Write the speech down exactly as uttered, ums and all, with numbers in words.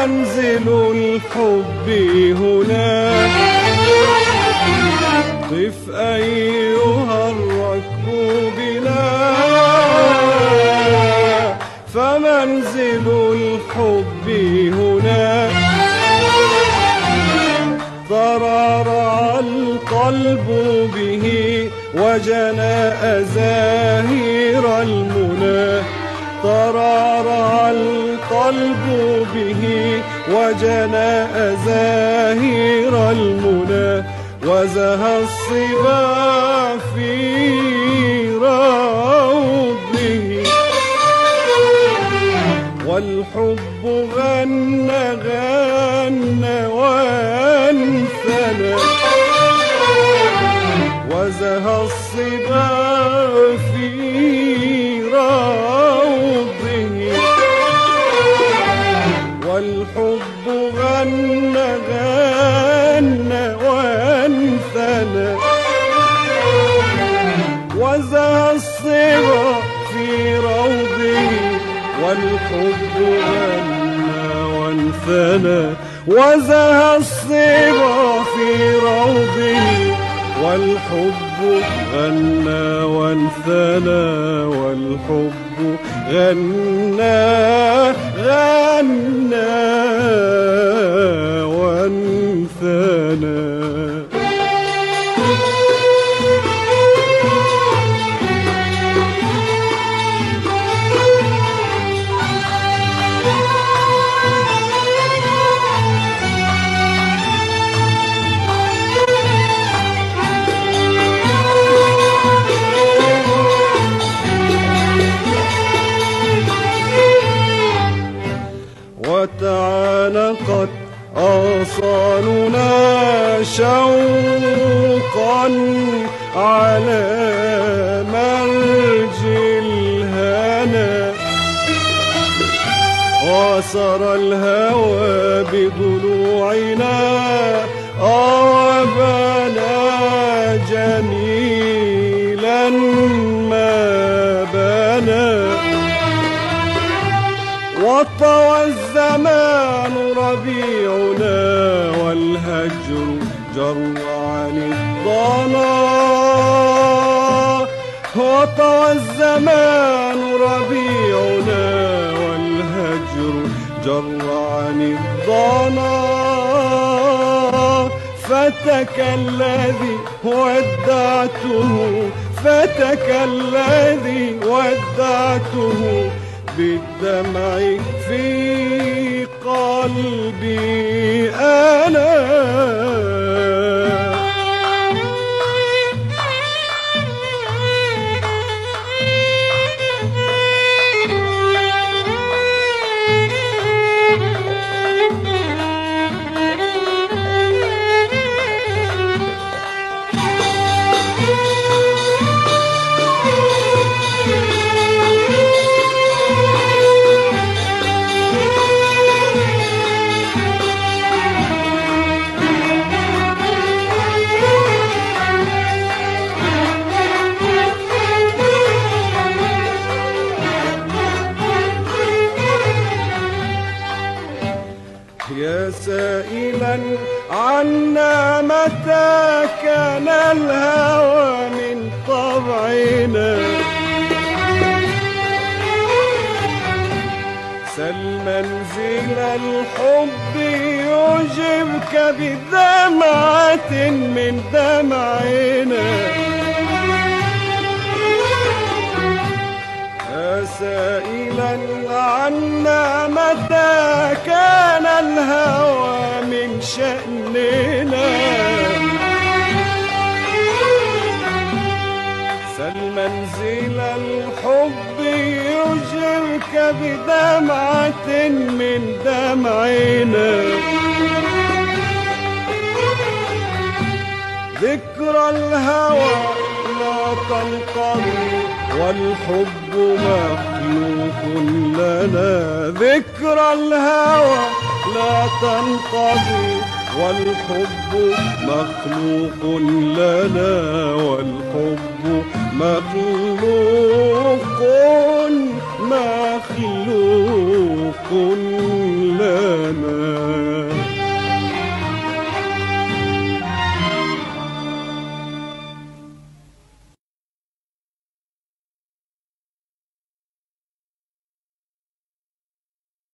فمنزل الحب هنا. قف أيها الركب بنا، فمنزل الحب هنا. ضرر القلب به وجنى أزاهير المنى. ضرر القلب به وجنى أزاهير المنى. وزهى الصبا في روضه، والحب غنى غنى وانثنى. وزهى الصبا في روضه، والحب غنى غنى وانثنى. وزهى الصبا في روضه، والحب غنى وانثنى. وزهى الصبا في روضه، والحب غنى وانثنى. والحب غنى غنى وانثنى. وتعانقت أغصاننا شوقا على مرج الهنا. وسرى الهوى بضلوعنا وبنى جميلا ما بنى. وطوى الزمان ربيعنا، والهجر جر عن الضنا. وطوى الزمان ربيعنا، والهجر جر عن الضنا. فتك الذي ودعته، فتك الذي ودعته بالدمع في قلبي أنا. يا سائلا عنا متى كان الهوى من طبعنا. سل منزل الحب يعجبك بدمعة من دمعنا. يا سائلا عنا متى كان الهوى من شأننا. سل منزل الحب يعجبك بدمعة من دمعنا. ذكرى الهوى لا تنقضي، والحب مخلوق لنا. ذكرى الهوى لا تنقضي، والحب مخلوق لنا. والحب مخلوق مخلوق